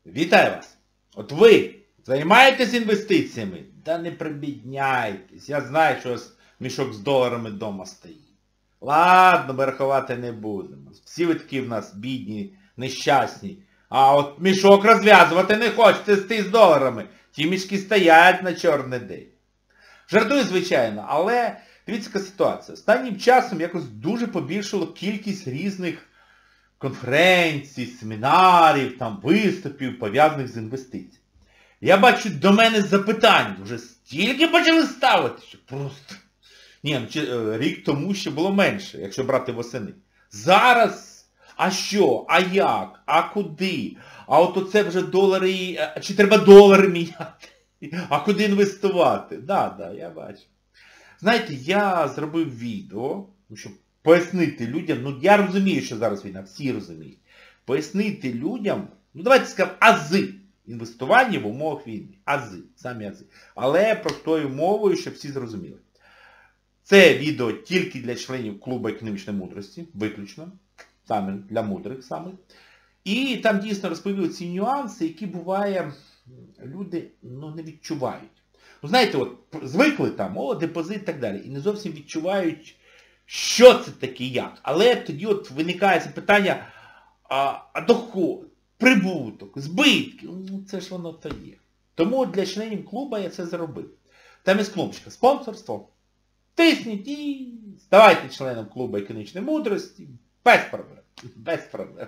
Вітаю вас! От ви займаєтесь інвестиціями? Та не прибідняйтесь. Я знаю, що у вас мішок з доларами вдома стоїть. Ладно, ми рахувати не будемо. Всі ви такі в нас бідні, нещасні. А от мішок розв'язувати не хочете з доларами. Ті мішки стоять на чорний день. Жартую, звичайно, але дивіться, яка ситуація. Останнім часом якось дуже побільшало кількість різних конференцій, семінарів, там, виступів, пов'язаних з інвестиціями. Я бачу, до мене запитань вже стільки почали ставити, що просто... Ні, рік тому ще було менше, якщо брати восени. Зараз, а що, а як, а куди? А от оце вже долари, чи треба долари міняти? А куди інвестувати? Да, я бачу. Знаєте, я зробив відео, щоб пояснити людям, ну я розумію, що зараз війна, всі розуміють. Пояснити людям, ну давайте скажемо, ази інвестування в умовах війни. Ази, самі ази. Але простою мовою, щоб всі зрозуміли. Це відео тільки для членів клубу економічної мудрості, виключно, саме для мудрих саме. І там дійсно розповіли ці нюанси, які буває, люди не відчувають. Ну знаєте, от звикли там, депозит і так далі, і не зовсім відчувають, що це таке як. Але тоді от виникає запитання, а доход, прибуток, збитки, ну це ж воно то є. Тому для членів клубу я це зробив. Там є кнопочка спонсорство. Тисніть і ставайте членом клубу економічної мудрості. Без проблем. Без проблем.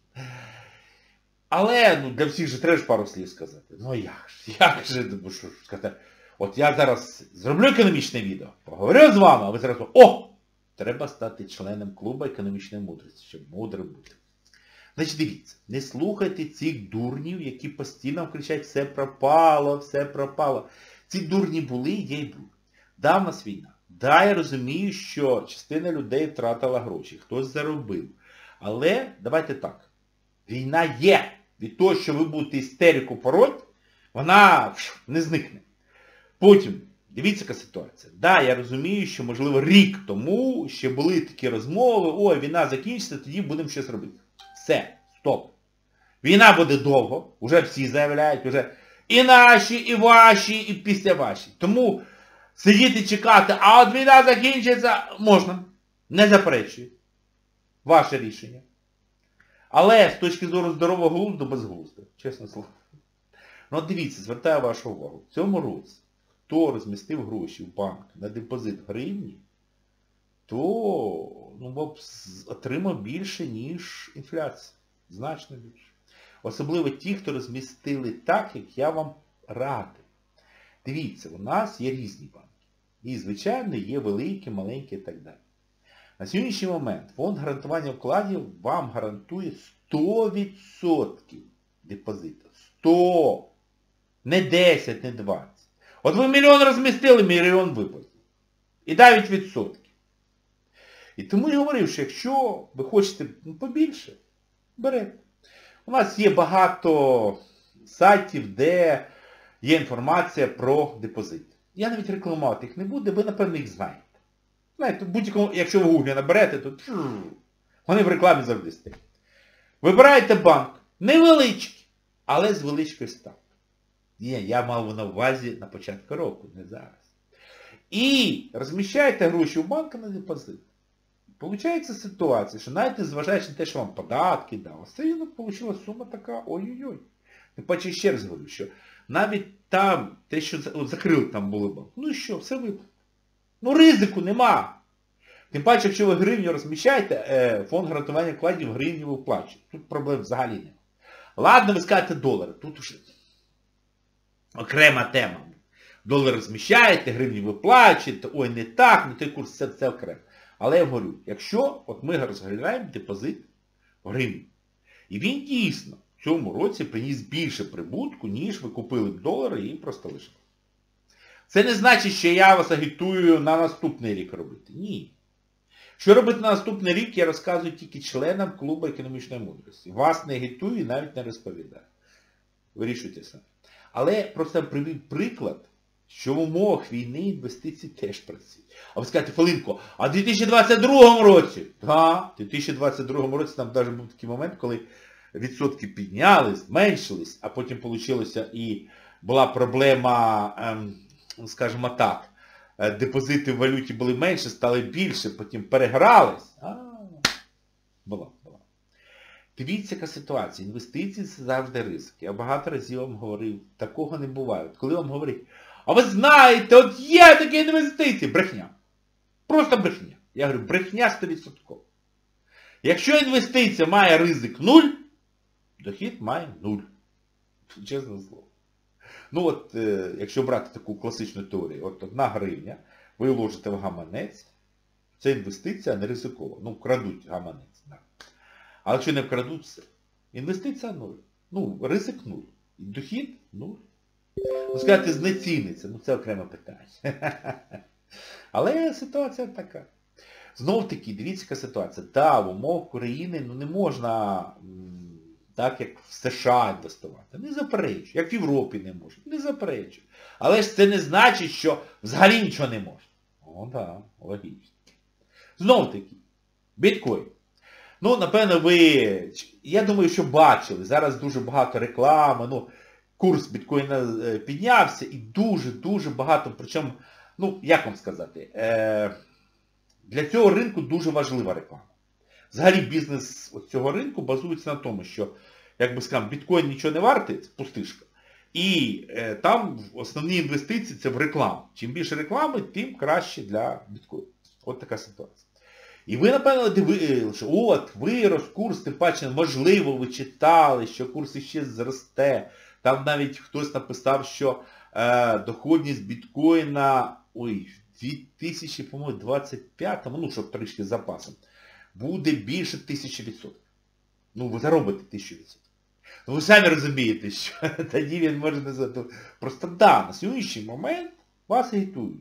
Але для всіх же треба ж пару слів сказати. Ну як же, що сказати. От я зараз зроблю економічне відео, поговорю з вами, а ви зараз, треба стати членом клубу економічної мудрості, щоб мудрим бути. Значить, дивіться, не слухайте цих дурнів, які постійно кричать, все пропало, все пропало. Ці дурні були, є й будуть. Да, в нас війна. Да, я розумію, що частина людей втратила гроші, хтось заробив. Але, давайте так, війна є. Від того, що ви будете істерику пороть, вона не зникне. Потім, дивіться, яка ситуація. Да, я розумію, що, можливо, рік тому ще були такі розмови, війна закінчиться, тоді будемо щось робити. Все, стоп. Війна буде довго, вже всі заявляють, вже і наші, і ваші, і після ваші. Тому сидіти чекати, а от війна закінчиться, можна. Не заперечую. Ваше рішення. Але з точки зору здорового глузду, безглуздо, чесне слово. Ну от дивіться, звертаю вашу увагу. В цьому році, хто розмістив гроші в банк на депозит в гривні, то отримав більше, ніж інфляція. Значно більше. Особливо ті, хто розмістили так, як я вам радив. Дивіться, у нас є різні банки. І, звичайно, є великі, маленькі і так далі. На сьогоднішній момент фонд гарантування вкладів вам гарантує 100% депозиту. 100! Не 10, не 20. От ви мільйон розмістили, мільйон виплатили. І 9%. І тому я говорив, що якщо ви хочете побільше, берете. У нас є багато сайтів, де є інформація про депозит. Я навіть рекламувати їх не буду, ви, напевно, їх знаєте. Знаєте, будь-якому, якщо ви в Гуглі наберете, то вони в рекламі завжди стоять. Вибираєте банк. Невеличкий, але з величкою ставкою. Я мав на увазі на початку року, не зараз. І розміщаєте гроші в банку на депозит. Получається ситуація, що навіть зважаючи на те, що вам податки дали, все одно вийшла сума така, ой-ой-ой. Тим паче ще раз говорю, що навіть там, те, що закрили там були банк, ну і що, все виплатить. Ну ризику нема. Тим паче, якщо ви гривню розміщаєте, фонд гарантування вкладів гривню ви вплачуєте. Тут проблем взагалі немає. Ладно, ви скажете долари, тут вже окрема тема. Долар розміщаєте, гривню виплачуєте, ой, не так, не той курс, це окремо. Але я говорю, якщо от ми розглядаємо депозит в гривні, і він дійсно в цьому році приніс більше прибутку, ніж ви купили б долари і просто лишили. Це не значить, що я вас агітую на наступний рік робити. Ні. Що робити на наступний рік, я розказую тільки членам клубу економічної мудрості. Вас не агітую і навіть не розповідаю. Вирішуйте самі. Але просто привів приклад, що в умовах війни інвестиції теж працюють. А ви скажете, Филипко, а в 2022 році? Так, в 2022 році там навіть був такий момент, коли відсотки піднялись, зменшились, а потім вийшло і була проблема, скажімо так, депозити в валюті були менше, стали більше, потім перегрались. Була. Дивіться, яка ситуація. Інвестиції – це завжди ризик. Я багато разів вам говорив, такого не буває. От коли вам говорять, а ви знаєте, от є такі інвестиції. Брехня. Просто брехня. Я говорю, брехня 100%. Якщо інвестиція має ризик 0, дохід має 0. Чесне слово. Ну от, якщо брати таку класичну теорію, от 1 гривня, ви вложите в гаманець, це інвестиція не ризикова. Ну, вкрадуть гаманець. Да. А якщо не вкрадуть, все. Інвестиція 0. Ну, ризик 0. І дохід 0. Ну, сказати, знеціниться, ну це окреме питання. Але ситуація така. Знов таки, дивіться, яка ситуація. Да, в умовах України не можна так, як в США інвестувати. Не заперечую. Як в Європі не можна. Не заперечую. Але ж це не значить, що взагалі нічого не можна. О, так, логічно. Знов таки, біткоін. Ну, напевно, ви, я думаю, що бачили. Зараз дуже багато реклами. Ну, курс біткоїна піднявся і дуже багато, причому, ну, як вам сказати, для цього ринку дуже важлива реклама. Взагалі бізнес цього ринку базується на тому, що, як би сказав, біткоін нічого не вартий, це пустишка. І там основні інвестиції це в рекламу. Чим більше реклами, тим краще для біткоїну. От така ситуація. І ви, напевно, дивилися, що от, вирос курс, тим паче, можливо, ви читали, що курс іще зросте. Там навіть хтось написав, що доходність біткоїна, в 2025, ну, щоб трішки з запасом, буде більше 1000%. Ну, ви заробите 1000%. Ну, ви самі розумієте, що тоді він може не задовольнити. Просто да, на сьогоднішній момент вас агітують.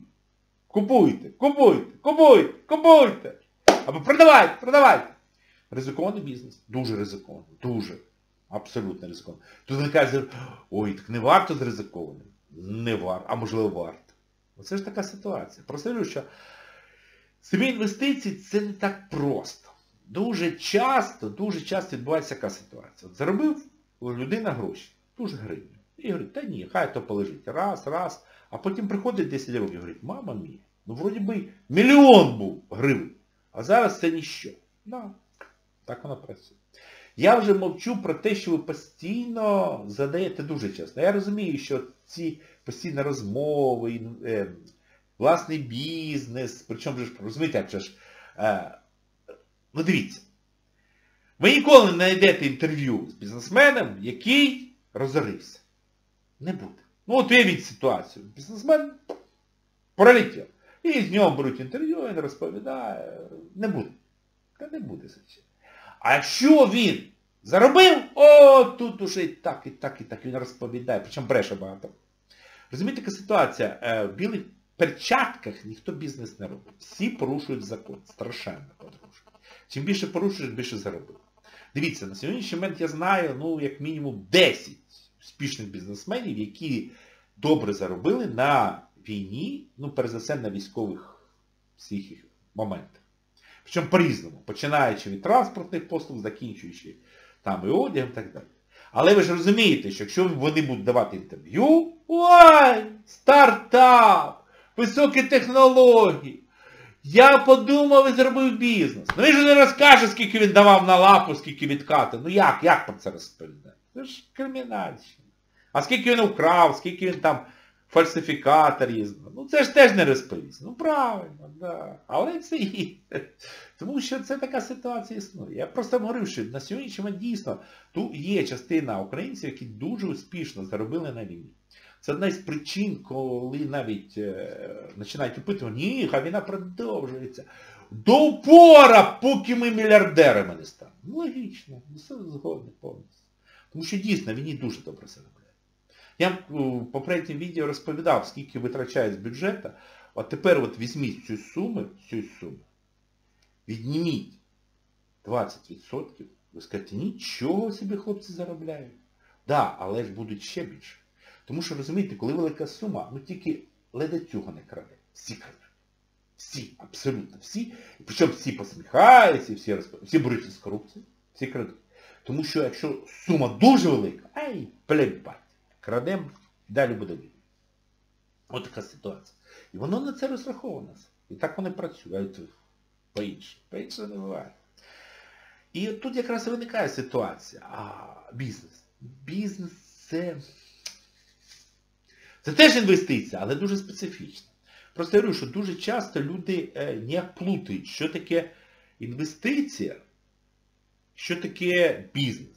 Купуйте. Або продавайте. Ризикований бізнес. Дуже ризикований. Дуже. Абсолютно ризикований. Тут вони кажуть, ой, так не варто з ризикованим. Не варто, а можливо варто. Оце ж така ситуація. Просто говорю, що самі інвестиції це не так просто. Дуже часто відбувається така ситуація. От заробив людина гроші, дуже гривню. І говорить, та ні, хай то полежить. Раз. А потім приходить 10 років і говорить, мама мія, ну вроді би 1 мільйон був гривень. А зараз це ніщо. Да, так воно працює. Я вже мовчу про те, що ви постійно задаєте дуже часто. Я розумію, що ці постійні розмови, власний бізнес, причому ж, розумієте, як же ж, ну дивіться, ви ніколи не знайдете інтерв'ю з бізнесменом, який розорився. Не буде. Ну от уявіть ситуацію. Бізнесмен пролетів. І з нього беруть інтерв'ю, він розповідає. Не буде. Та не буде, звичайно. А якщо він заробив, тут уже і так, він розповідає. Причому бреше багато. Розумієте, яка ситуація? В білих перчатках ніхто бізнес не робить. Всі порушують закон. Страшенно порушують. Чим більше порушуєш, більше заробив. Дивіться, на сьогоднішній момент я знаю, ну, як мінімум 10 успішних бізнесменів, які добре заробили на війні, ну, перш за все, на військових всіх моментах. Причому по-різному, починаючи від транспортних послуг, закінчуючи там і одягом і так далі. Але ви ж розумієте, що якщо вони будуть давати інтерв'ю, ой, стартап, високі технології, я подумав і зробив бізнес. Ну він же не розкаже, скільки він давав на лапу, скільки відкати. Ну як про це розповідати? Це ж кримінальщина. А скільки він украв, скільки він там фальсифікатор їздив. Ну це ж теж не розповість. Ну правильно, да. Але це є. Тому що це така ситуація існує. Я просто говорив, що на сьогоднішній момент дійсно тут є частина українців, які дуже успішно заробили на війні. Це одна із причин, коли навіть починають опитувати, ні, а війна продовжується. До упора, поки ми мільярдерами не станемо. Ну, логічно, все згодне повністю. Тому що дійсно війні дуже добре заробляють. Я в попередньому відео розповідав, скільки витрачають з бюджету. От тепер от візьміть цю суму, відніміть 20%, ви скажете, нічого собі хлопці заробляють. Да, але ж будуть ще більше. Тому що, розумієте, коли велика сума, ну тільки ледацюга не краде. Всі крадуть. Всі, абсолютно всі. І причому всі посміхаються, всі беруть із корупції, всі крадуть. Тому що якщо сума дуже велика, ай, плебать, крадемо, далі буде видно. Ось така ситуація. І воно на це розраховано. І так вони працюють по-іншому. По-іншому не буває. І от тут якраз і виникає ситуація. Бізнес. Бізнес це теж інвестиція, але дуже специфічна. Просто я говорю, що дуже часто люди не плутають, що таке інвестиція, що таке бізнес.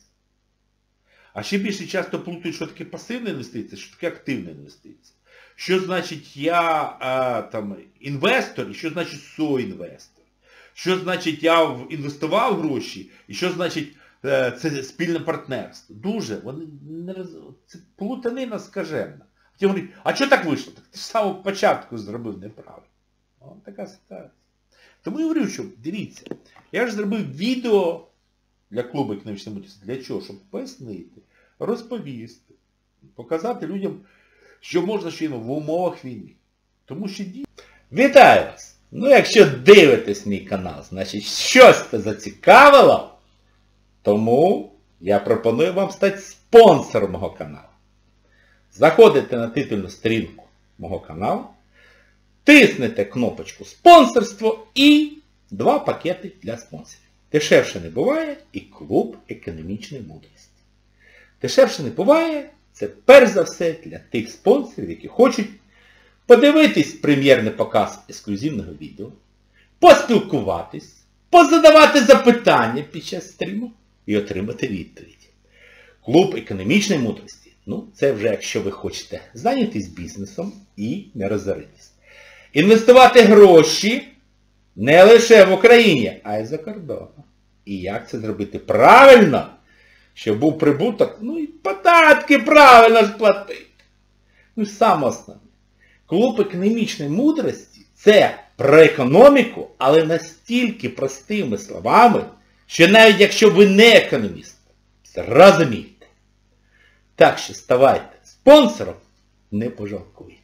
А ще більше часто плутають, що таке пасивна інвестиція, що таке активна інвестиція. Що значить я інвестор і що значить соінвестор. Що значить я інвестував гроші і що значить це спільне партнерство. Дуже, вони це плутанина скажена. Ті говорять, а що так вийшло? Так ти ж з самого початку зробив неправильно. Ось така ситуація. Тому я говорю, що дивіться, я ж зробив відео для клубу економічної мудрості. Для чого? Щоб пояснити, розповісти, показати людям, що можна ще в умовах війни. Тому що Вітаю вас! Ну, якщо дивитесь мій канал, значить щось це зацікавило, тому я пропоную вам стати спонсором мого каналу. Заходите на титульну сторінку мого каналу, тиснете кнопочку «Спонсорство» і 2 пакети для спонсорів. Дешевше не буває і клуб економічної мудрості. Дешевше не буває, це перш за все для тих спонсорів, які хочуть подивитись прем'єрний показ ексклюзивного відео, поспілкуватись, позадавати запитання під час стріму і отримати відповідь. Клуб економічної мудрості. Ну, це вже якщо ви хочете зайнятись бізнесом і не розоритись. Інвестувати гроші не лише в Україні, а й за кордоном. І як це зробити правильно, щоб був прибуток, ну і податки правильно сплатити. Ну і саме основне. Клуб економічної мудрості – це про економіку, але настільки простими словами, що навіть якщо ви не економіст, зрозумієте. Так що ставайте спонсором, не пожалкуйте.